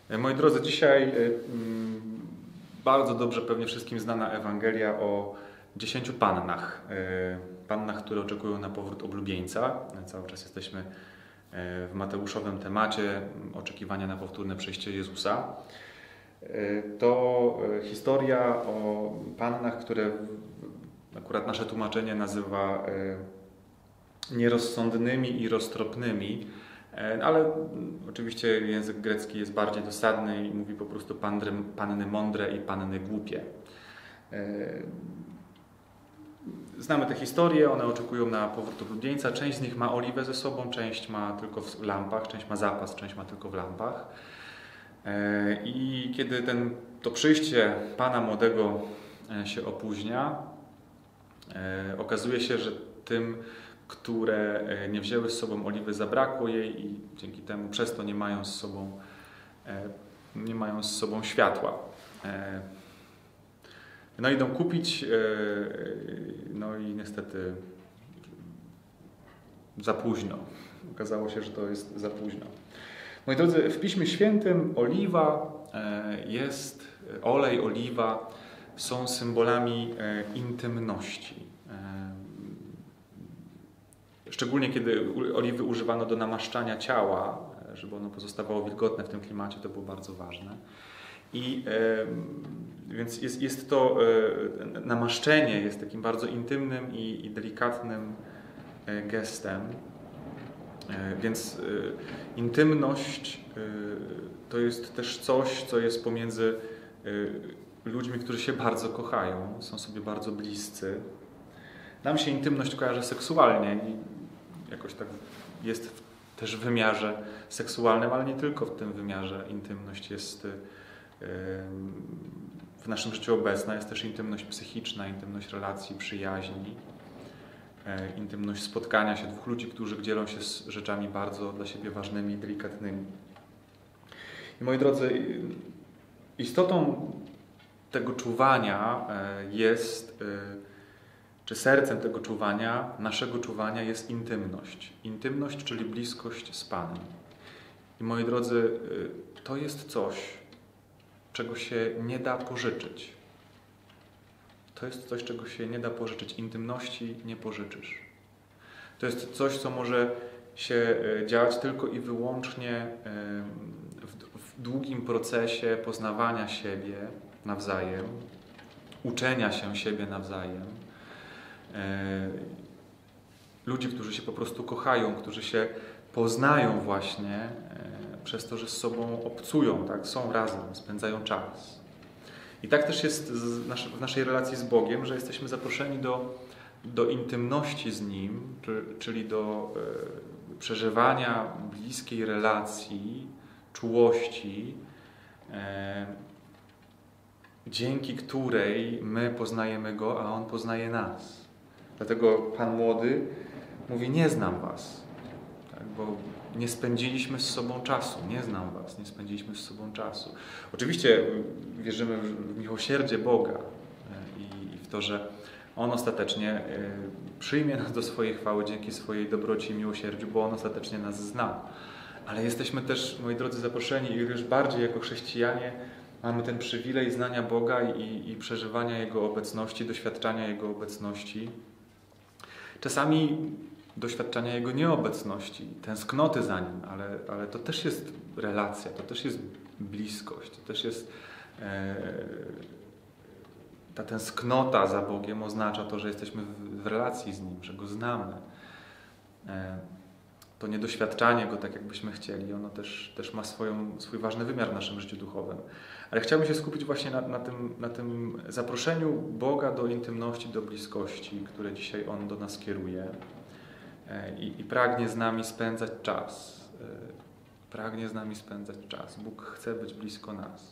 Moi drodzy, dzisiaj bardzo dobrze pewnie wszystkim znana Ewangelia o 10 pannach. Pannach, które oczekują na powrót oblubieńca. Cały czas jesteśmy w mateuszowym temacie oczekiwania na powtórne przyjście Jezusa. To historia o pannach, które akurat nasze tłumaczenie nazywa nierozsądnymi i roztropnymi, ale oczywiście język grecki jest bardziej dosadny i mówi po prostu panny mądre i panny głupie. Znamy te historie, one oczekują na powrót oblubieńca. Część z nich ma oliwę ze sobą, część ma tylko w lampach, część ma zapas, część ma tylko w lampach. I kiedy to przyjście Pana młodego się opóźnia, okazuje się, że tym, które nie wzięły z sobą oliwy, zabrakło jej i dzięki temu przez to nie mają z sobą światła. No idą kupić, no i niestety za późno. Okazało się, że to jest za późno. Moi drodzy, w Piśmie Świętym olej, oliwa są symbolami intymności. Szczególnie kiedy oliwy używano do namaszczania ciała, żeby ono pozostawało wilgotne w tym klimacie, to było bardzo ważne. Więc jest to namaszczenie jest takim bardzo intymnym i delikatnym gestem. Więc intymność to jest też coś, co jest pomiędzy ludźmi, którzy się bardzo kochają, są sobie bardzo bliscy. Nam się intymność kojarzy seksualnie i jakoś tak jest też w wymiarze seksualnym, ale nie tylko w tym wymiarze intymność jest w naszym życiu obecna. Jest też intymność psychiczna, intymność relacji, przyjaźni, intymność spotkania się dwóch ludzi, którzy dzielą się z rzeczami bardzo dla siebie ważnymi i delikatnymi. I moi drodzy, istotą tego czuwania jest, czy sercem tego czuwania, naszego czuwania jest intymność. Intymność, czyli bliskość z Panem. I moi drodzy, to jest coś, czego się nie da pożyczyć. To jest coś, czego się nie da pożyczyć. Intymności nie pożyczysz. To jest coś, co może się dziać tylko i wyłącznie w długim procesie poznawania siebie nawzajem, uczenia się siebie nawzajem. Ludzi, którzy się po prostu kochają, którzy się poznają właśnie przez to, że z sobą obcują, tak? Są razem, spędzają czas. I tak też jest w naszej relacji z Bogiem, że jesteśmy zaproszeni do intymności z Nim, czyli do przeżywania bliskiej relacji, czułości, dzięki której my poznajemy Go, a On poznaje nas. Dlatego Pan Młody mówi: nie znam was, tak, bo nie spędziliśmy z sobą czasu. Nie znam was, nie spędziliśmy z sobą czasu. Oczywiście wierzymy w miłosierdzie Boga i w to, że On ostatecznie przyjmie nas do swojej chwały dzięki swojej dobroci i miłosierdziu, bo On ostatecznie nas zna. Ale jesteśmy też, moi drodzy, zaproszeni i już bardziej jako chrześcijanie mamy ten przywilej znania Boga i przeżywania Jego obecności, doświadczania Jego obecności. Czasami doświadczania Jego nieobecności, tęsknoty za Nim, ale to też jest relacja, to też jest bliskość, to też jest ta tęsknota za Bogiem oznacza to, że jesteśmy w relacji z Nim, że Go znamy. To niedoświadczanie Go tak, jakbyśmy chcieli, ono też ma swój ważny wymiar w naszym życiu duchowym. Ale chciałbym się skupić właśnie na tym zaproszeniu Boga do intymności, do bliskości, które dzisiaj On do nas kieruje i pragnie z nami spędzać czas. Pragnie z nami spędzać czas. Bóg chce być blisko nas.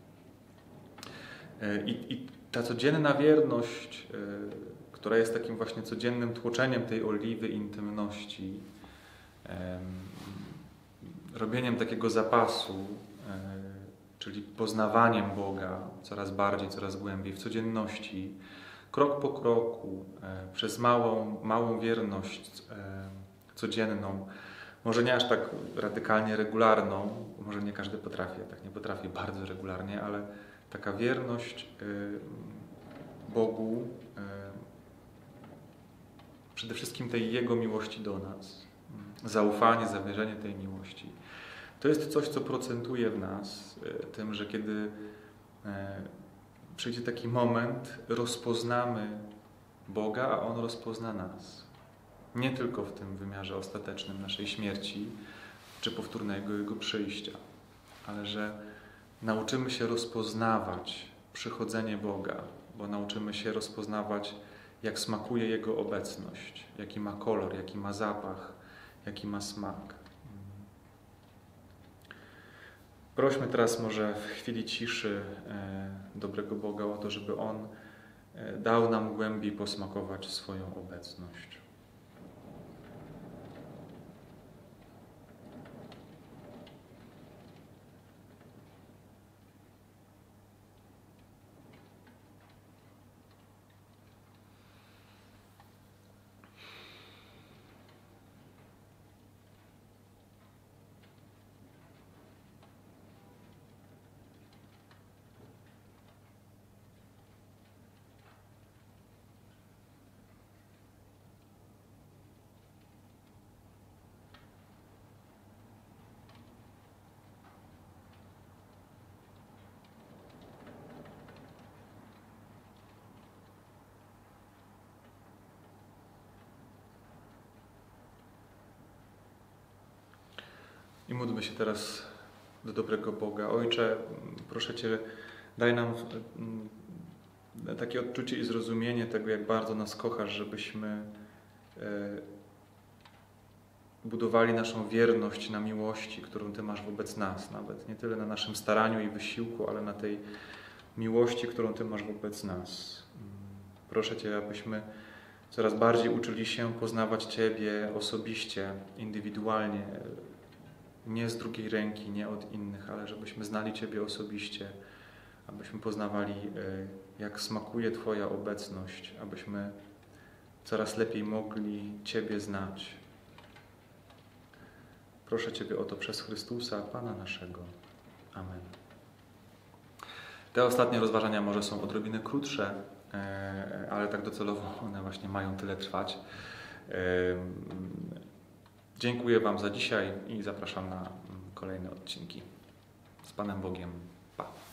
I ta codzienna wierność, która jest takim właśnie codziennym tłoczeniem tej oliwy intymności, robieniem takiego zapasu, czyli poznawaniem Boga coraz bardziej, coraz głębiej w codzienności, krok po kroku, przez małą wierność codzienną, może nie aż tak radykalnie regularną, może nie każdy potrafi, ja tak nie potrafię bardzo regularnie, ale taka wierność Bogu, przede wszystkim tej Jego miłości do nas, zaufanie, zawierzenie tej miłości. To jest coś, co procentuje w nas tym, że kiedy przyjdzie taki moment, rozpoznamy Boga, a On rozpozna nas. Nie tylko w tym wymiarze ostatecznym naszej śmierci, czy powtórnego Jego przyjścia, ale że nauczymy się rozpoznawać przychodzenie Boga, bo nauczymy się rozpoznawać, jak smakuje Jego obecność, jaki ma kolor, jaki ma zapach, jaki ma smak. Prośmy teraz może w chwili ciszy dobrego Boga o to, żeby On dał nam głębiej posmakować swoją obecność. I módlmy się teraz do dobrego Boga. Ojcze, proszę Cię, daj nam takie odczucie i zrozumienie tego, jak bardzo nas kochasz, żebyśmy budowali naszą wierność na miłości, którą Ty masz wobec nas. Nawet nie tyle na naszym staraniu i wysiłku, ale na tej miłości, którą Ty masz wobec nas. Proszę Cię, abyśmy coraz bardziej uczyli się poznawać Ciebie osobiście, indywidualnie, nie z drugiej ręki, nie od innych, ale żebyśmy znali Ciebie osobiście, abyśmy poznawali, jak smakuje Twoja obecność, abyśmy coraz lepiej mogli Ciebie znać. Proszę Ciebie o to przez Chrystusa, Pana naszego. Amen. Te ostatnie rozważania może są odrobinę krótsze, ale tak docelowo one właśnie mają tyle trwać. Dziękuję Wam za dzisiaj i zapraszam na kolejne odcinki. Z Panem Bogiem. Pa.